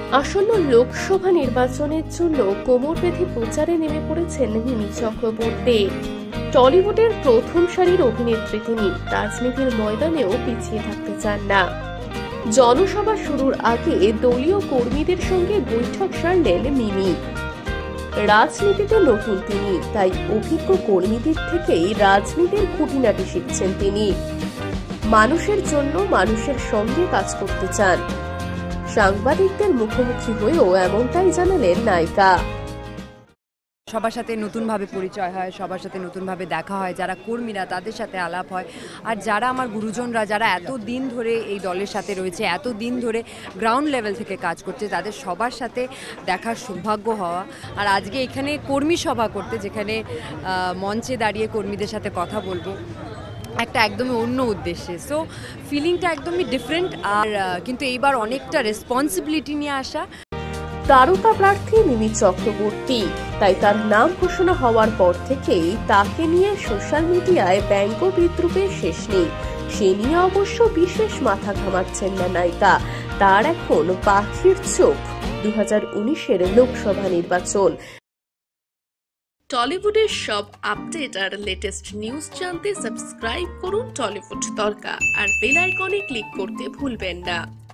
আসন্ন লোকসভা নির্বাচনের জন্য কোমর বেঁধে প্রচারে নেমে পড়েছেন মিমি চক্রবর্তী। টলিউডের প্রথম সারির অভিনেত্রী তিনি রাজনীতির ময়দানেও পিছিয়ে থাকতে চান না। জনসভা শুরুর আগে দলীয় কর্মীদের সঙ্গে বৈঠক সারলেন মিমি। রাজনীতিতে নতুন তিনি, তাই অভিজ্ঞ কর্মীদের থেকেই রাজনীতির খুঁটিনাটি শিখছেন তিনি। মানুষের জন্য মানুষের সঙ্গে কাজ করতে চান। সাংবাদিকদের মুখোমুখি হয়েও এমনটাই জানালেন নায়িকা। সবার সাথে নতুনভাবে পরিচয় হয়, সবার সাথে নতুনভাবে দেখা হয়, যারা কর্মীরা তাদের সাথে আলাপ হয়, আর যারা আমার গুরুজনরা যারা এত দিন ধরে এই দলের সাথে রয়েছে, এত দিন ধরে গ্রাউন্ড লেভেল থেকে কাজ করছে, তাদের সবার সাথে দেখার সৌভাগ্য হওয়া। আর আজকে এখানে কর্মী সভা করতে, যেখানে মঞ্চে দাঁড়িয়ে কর্মীদের সাথে কথা বলবো একটা একদমই অন্য উদ্দেশ্যে। সো ফিলিংটা একদমই ডিফারেন্ট। আর কিন্তু এইবার অনেকটা রেসপন্সিবিলিটি নিয়ে আসা। তারকা প্রার্থী মিমি চক্রবর্তী, তাই তার নাম ঘোষণা হওয়ার পর থেকেই তাকে নিয়ে সোশ্যাল মিডিয়ায় ব্যঙ্গ বিদ্রুপের শেষ নেই। সে নিয়ে অবশ্য বিশেষ মাথা ঘামাচ্ছেন না নায়িকা। তার এখন পাখির চোখ 2019-এর লোকসভা নির্বাচন। টলিউডের সব আপডেট আর লেটেস্ট নিউজ জানতে সাবস্ক্রাইব করুন টলিউড তড়কা আর বেল আইকনে ক্লিক করতে ভুলবেন না।